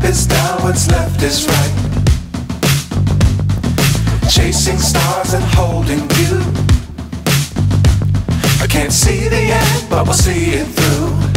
is down, what's left is right. Chasing stars and holding you. I can't see the end, but we'll see it through.